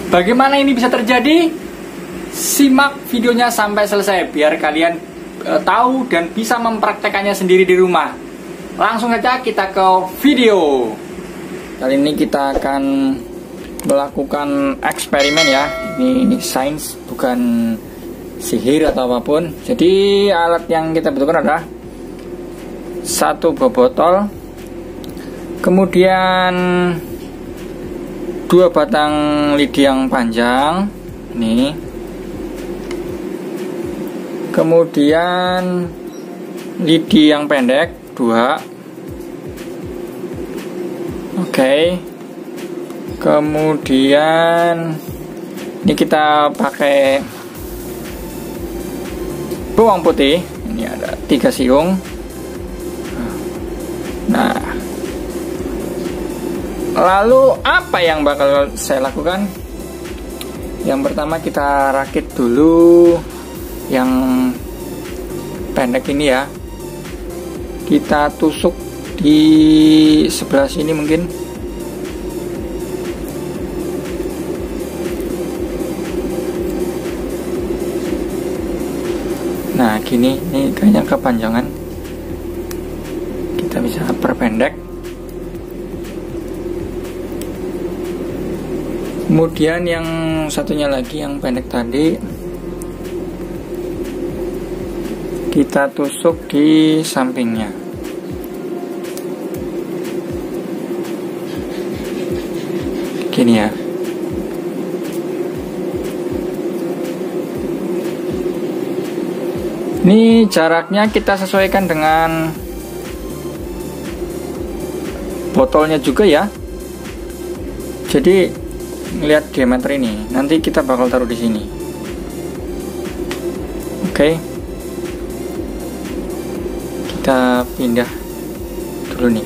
Bagaimana ini bisa terjadi? Simak videonya sampai selesai biar kalian tahu dan bisa mempraktekannya sendiri di rumah. Langsung saja kita ke video. Kali ini kita akan melakukan eksperimen ya. Ini sains, bukan sihir atau apapun. Jadi alat yang kita butuhkan adalah satu buah botol, kemudian 2 batang lidi yang panjang ini, kemudian lidi yang pendek 2. Oke. Kemudian ini kita pakai bawang putih. Ini ada 3 siung. Nah, lalu apa yang bakal saya lakukan? Yang pertama kita rakit dulu yang pendek ini ya. Kita tusuk di sebelah sini mungkin. Nah gini, ini kayaknya kepanjangan. Kita bisa perpendek. Kemudian yang satunya lagi yang pendek tadi kita tusuk di sampingnya. Gini ya. Ini jaraknya kita sesuaikan dengan botolnya juga ya. Jadi lihat diameter ini. Nanti kita bakal taruh di sini. Oke. Kita pindah dulu nih.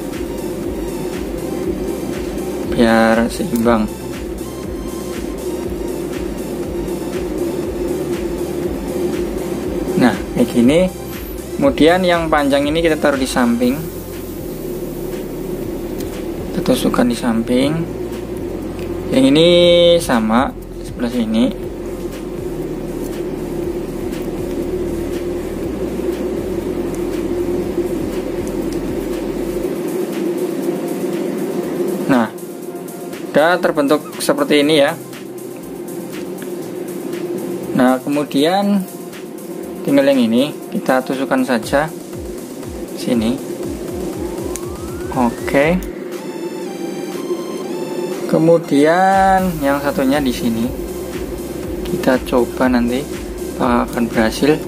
Biar seimbang. Nah, kayak gini. Kemudian yang panjang ini kita taruh di samping. Kita tusukkan di samping. Yang ini sama sebelah sini. Nah, udah terbentuk seperti ini ya. Nah, kemudian tinggal yang ini kita tusukkan saja sini. Oke. Kemudian yang satunya di sini. Kita coba nanti akan berhasil.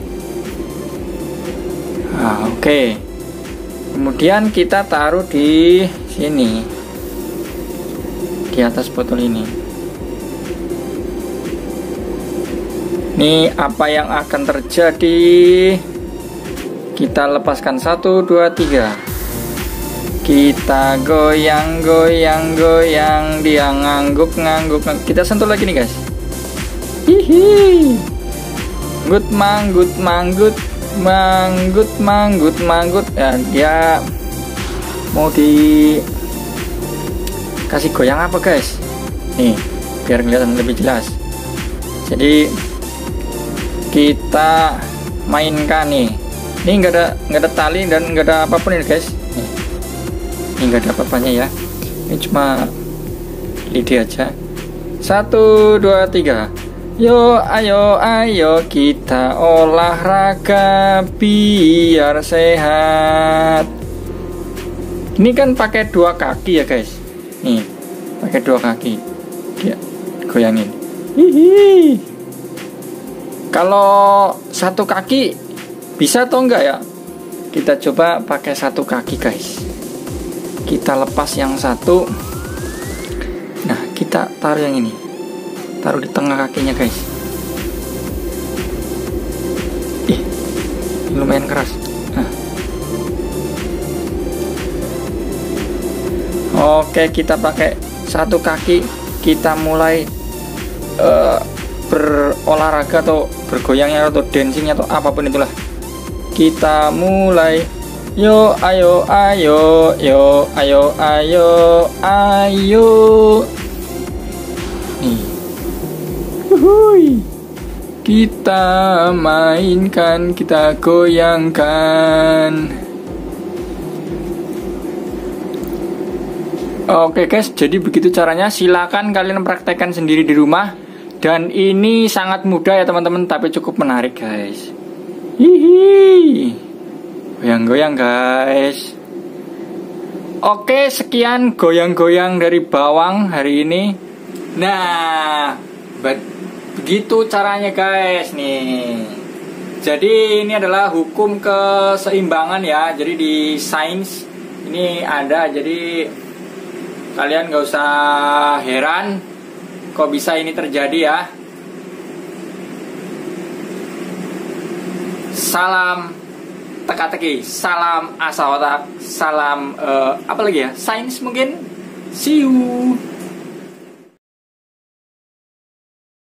Nah, oke. Kemudian kita taruh di sini. Di atas botol ini. Ini apa yang akan terjadi? Kita lepaskan 1, 2, 3. Kita goyang, goyang, goyang. Dia ngangguk, ngangguk, ngangguk. Kita sentuh lagi nih guys. Hihi. Manggut, manggut, manggut, manggut, manggut, manggut. Ya, dia mau dikasih goyang apa guys? Nih, biar kelihatan lebih jelas. Jadi kita mainkan nih. Ini nggak ada tali dan nggak ada apapun ini guys. Ini nggak ada apa-apanya ya. Ini cuma lidi aja. 1, 2, 3. Yo, ayo, ayo kita olahraga biar sehat. Ini kan pakai 2 kaki ya guys. Nih, pakai 2 kaki. Ya, goyangin. Hihi. Kalau 1 kaki bisa atau enggak ya? Kita coba pakai 1 kaki guys. Kita lepas yang satu. Nah, kita taruh yang ini. Taruh di tengah kakinya guys. Ih, lumayan keras. Nah. Oke, kita pakai 1 kaki. Kita mulai berolahraga atau bergoyangnya atau dancingnya atau apapun itulah. Kita mulai. Yo, ayo, ayo, yo, ayo, ayo, ayo. Nih, Kita mainkan, kita goyangkan. Oke guys, jadi begitu caranya. Silakan kalian praktekkan sendiri di rumah. Dan ini sangat mudah ya teman-teman, tapi cukup menarik guys. Hihi. Goyang-goyang guys. Oke, sekian goyang-goyang dari bawang hari ini. Nah, begitu caranya guys nih. Jadi ini adalah hukum keseimbangan ya. Jadi di sains ini ada. Jadi kalian gak usah heran kok bisa ini terjadi ya. Salam teka-teki, salam asal otak, salam apa lagi ya? Sains mungkin. See you.